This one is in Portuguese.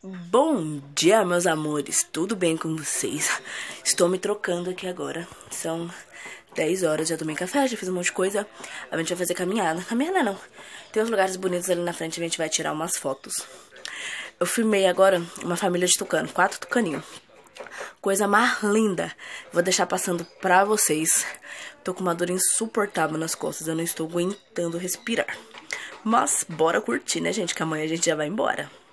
Bom dia, meus amores, tudo bem com vocês? Estou me trocando aqui agora, são 10 horas, já tomei café, já fiz um monte de coisa. A gente vai fazer caminhada, não, tem uns lugares bonitos ali na frente, a gente vai tirar umas fotos. Eu filmei agora uma família de tucano, 4 tucaninhos, coisa mais linda. Vou deixar passando pra vocês. Tô com uma dor insuportável nas costas, eu não estou aguentando respirar. Mas bora curtir, né, gente, que amanhã a gente já vai embora.